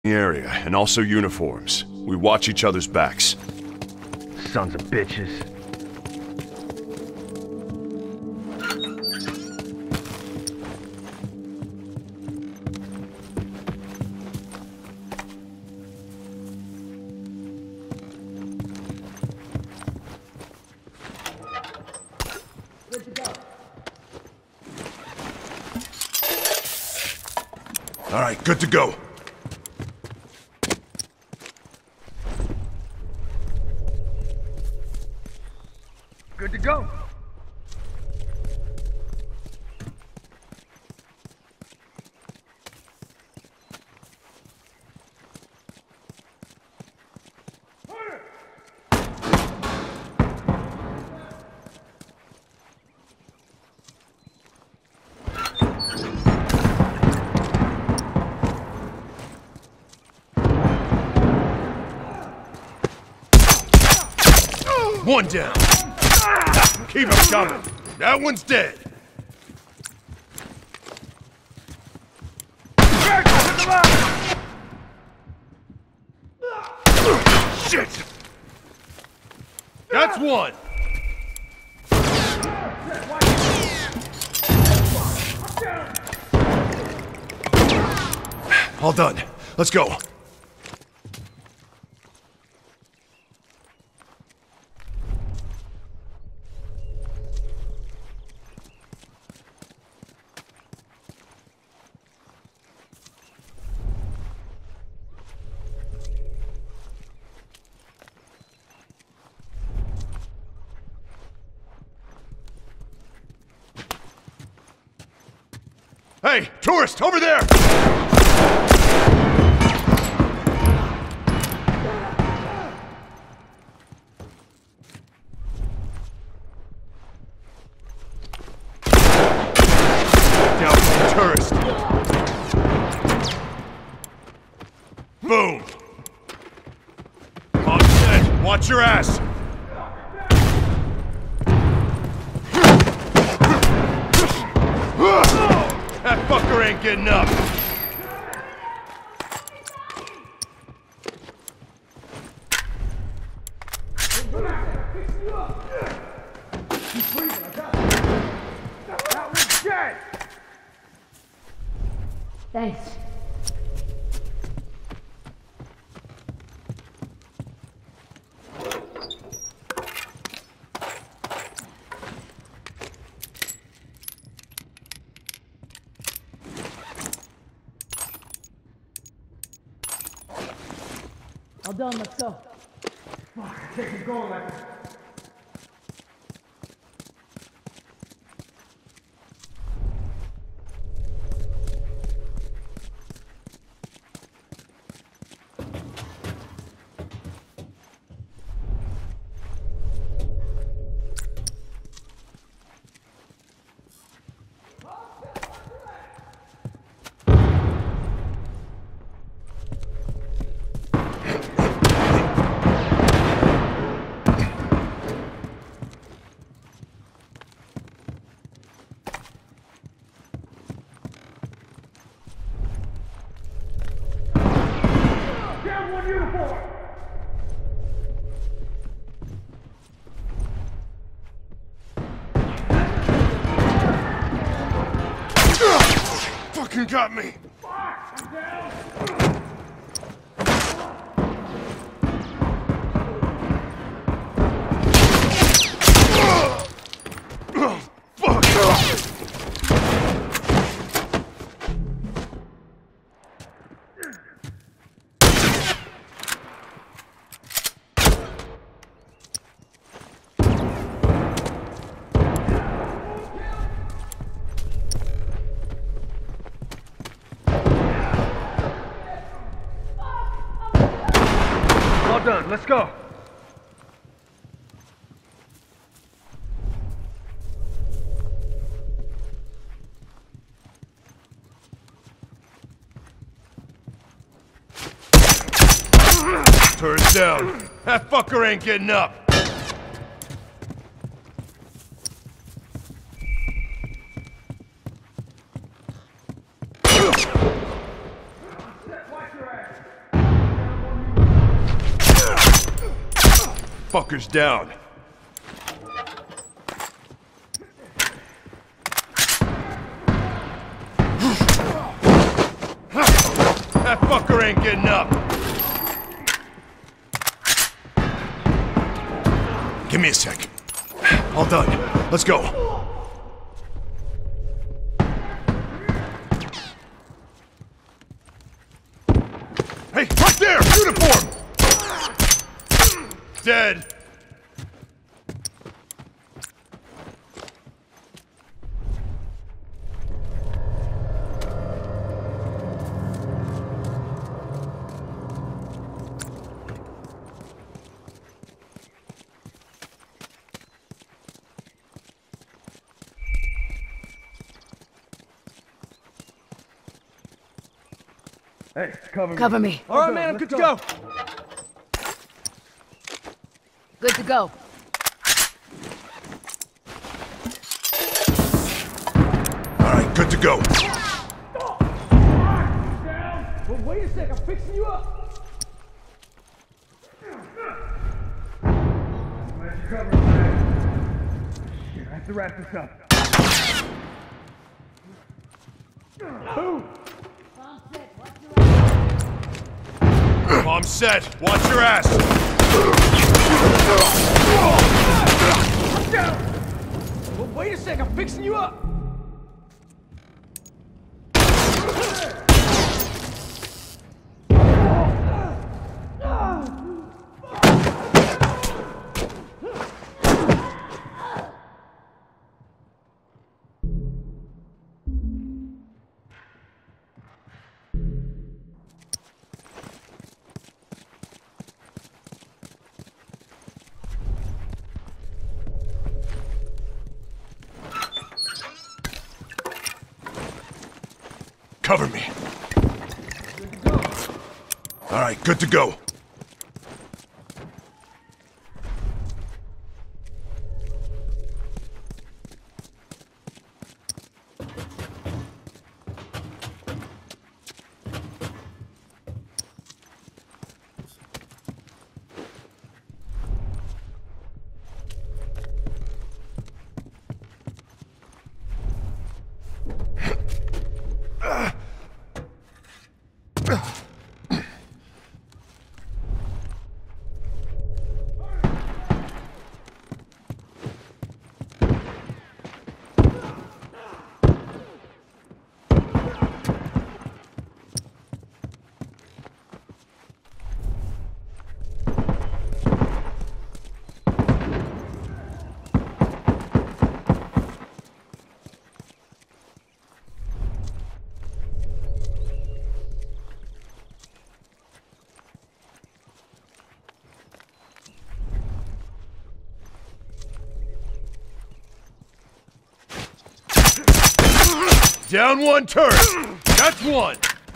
the area, and also uniforms. We watch each other's backs. Sons of bitches. All right, good to go. Good to go. One down. Keep him coming. That one's dead. Shit! That's one. All done. Let's go. Hey, tourist, over there! Down from the tourist. Boom! On set, watch your ass! That fucker ain't getting up! That was dead! Thanks. All done, let's go. Fuck, I can't keep going like this. Fucking got me! All done, let's go. Turns down. That fucker ain't getting up. Watch your ass. Fucker's down. That fucker ain't getting up. Give me a sec. All done. Let's go. Hey, right there! Uniform! Dead. Hey, cover me. Cover me. All right, man, I'm good to go. Good to go. All right, good to go. Well, wait a sec, I'm fixing you up. Glad you covered, man. Shit, I have to wrap this up. Who? Bomb set. Watch your ass. I'm down. Well, wait a sec, I'm fixing you up. Cover me. All right, good to go. Down one turret. That's one.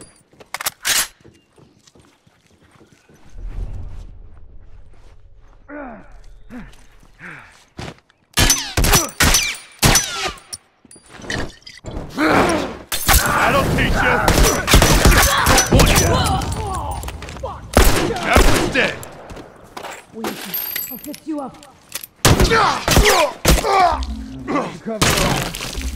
That'll teach you. One down. That one's dead. Wait, I'll fix you up. Cover me.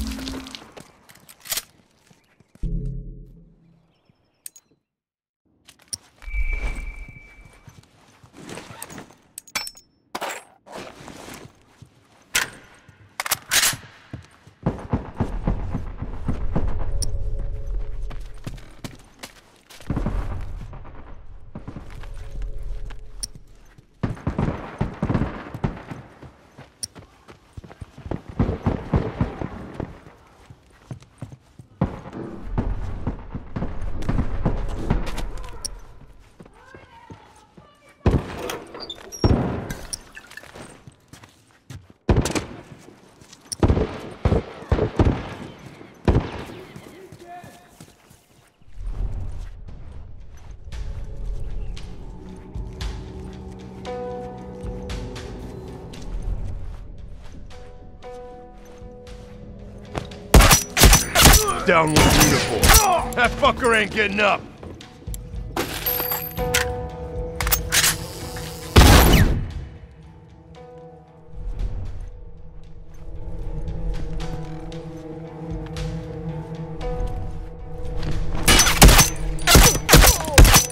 Down one uniform. That fucker ain't getting up.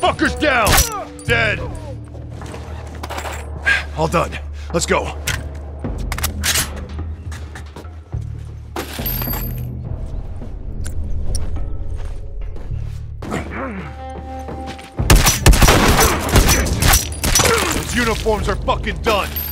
Fucker's down! Dead! All done. Let's go. Those uniforms are fucking done!